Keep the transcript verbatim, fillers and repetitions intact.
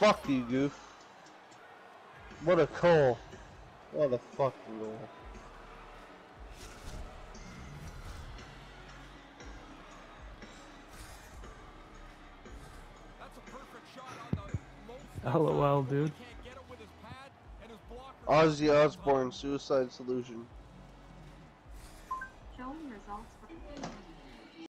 fuck you, goof. What a goal. What a fucking goal. LOL, dude. Ozzy Osbourne, Suicide Solution. Showing results